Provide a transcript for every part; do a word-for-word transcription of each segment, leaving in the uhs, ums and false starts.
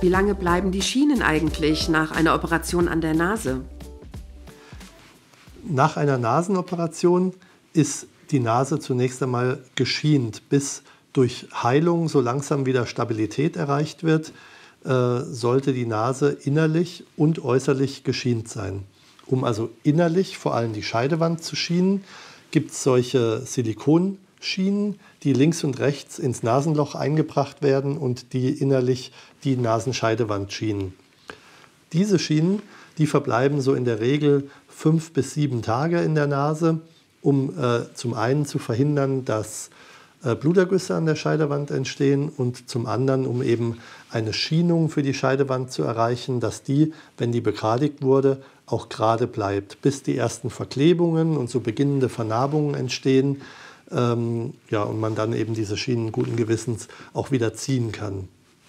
Wie lange bleiben die Schienen eigentlich nach einer Operation an der Nase? Nach einer Nasenoperation ist die Nase zunächst einmal geschient, bis durch Heilung so langsam wieder Stabilität erreicht wird, äh, sollte die Nase innerlich und äußerlich geschient sein. Um also innerlich vor allem die Scheidewand zu schienen, gibt es solche Silikonschienen, die links und rechts ins Nasenloch eingebracht werden und die innerlich die Nasenscheidewand schienen. Diese Schienen, die verbleiben so in der Regel fünf bis sieben Tage in der Nase, um äh, zum einen zu verhindern, dass äh, Blutergüsse an der Scheidewand entstehen und zum anderen, um eben eine Schienung für die Scheidewand zu erreichen, dass die, wenn die begradigt wurde, auch gerade bleibt, bis die ersten Verklebungen und so beginnende Vernarbungen entstehen, ähm, ja, und man dann eben diese Schienen guten Gewissens auch wieder ziehen kann.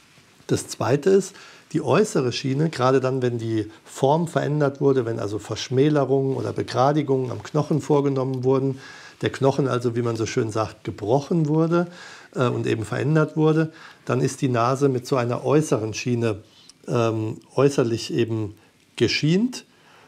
Das Zweite ist, die äußere Schiene, gerade dann, wenn die Form verändert wurde, wenn also Verschmälerungen oder Begradigungen am Knochen vorgenommen wurden, der Knochen also, wie man so schön sagt, gebrochen wurde äh, und eben verändert wurde, dann ist die Nase mit so einer äußeren Schiene ähm, äußerlich eben geschient.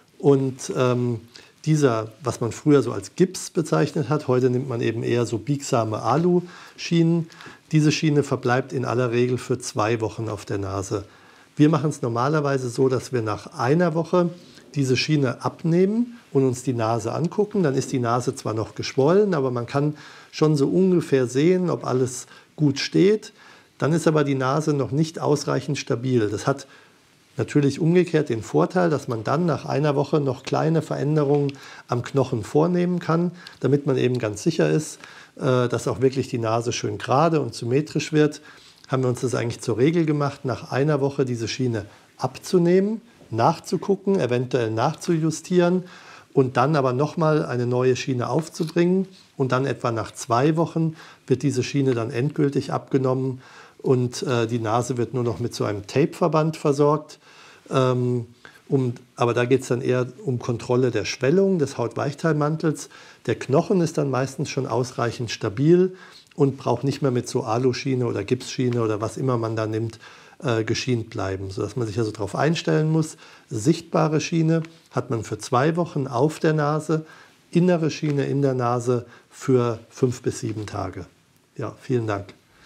Und ähm, dieser, was man früher so als Gips bezeichnet hat, heute nimmt man eben eher so biegsame Alu-Schienen. Diese Schiene verbleibt in aller Regel für zwei Wochen auf der Nase. Wir machen es normalerweise so, dass wir nach einer Woche diese Schiene abnehmen und uns die Nase angucken. Dann ist die Nase zwar noch geschwollen, aber man kann schon so ungefähr sehen, ob alles gut steht. Dann ist aber die Nase noch nicht ausreichend stabil. Das hat natürlich umgekehrt den Vorteil, dass man dann nach einer Woche noch kleine Veränderungen am Knochen vornehmen kann, damit man eben ganz sicher ist, dass auch wirklich die Nase schön gerade und symmetrisch wird. Haben wir uns das eigentlich zur Regel gemacht, nach einer Woche diese Schiene abzunehmen, nachzugucken, eventuell nachzujustieren und dann aber nochmal eine neue Schiene aufzubringen. Und dann etwa nach zwei Wochen wird diese Schiene dann endgültig abgenommen und äh, die Nase wird nur noch mit so einem Tapeverband versorgt. Ähm, um, aber da geht es dann eher um Kontrolle der Schwellung des Hautweichteilmantels. Der Knochen ist dann meistens schon ausreichend stabil und braucht nicht mehr mit so Aluschiene oder Gipsschiene oder was immer man da nimmt, äh, geschient bleiben, sodass man sich also darauf einstellen muss. Sichtbare Schiene hat man für zwei Wochen auf der Nase, innere Schiene in der Nase für fünf bis sieben Tage. Ja, vielen Dank.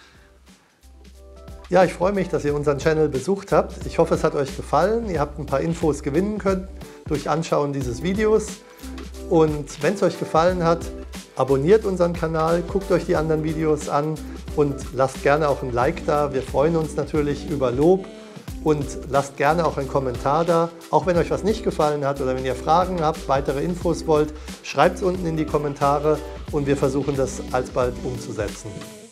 Ja, ich freue mich, dass ihr unseren Channel besucht habt. Ich hoffe, es hat euch gefallen. Ihr habt ein paar Infos gewinnen können durch Anschauen dieses Videos. Und wenn es euch gefallen hat, abonniert unseren Kanal, guckt euch die anderen Videos an und lasst gerne auch ein Like da. Wir freuen uns natürlich über Lob und lasst gerne auch einen Kommentar da. Auch wenn euch was nicht gefallen hat oder wenn ihr Fragen habt, weitere Infos wollt, schreibt es unten in die Kommentare und wir versuchen das alsbald umzusetzen.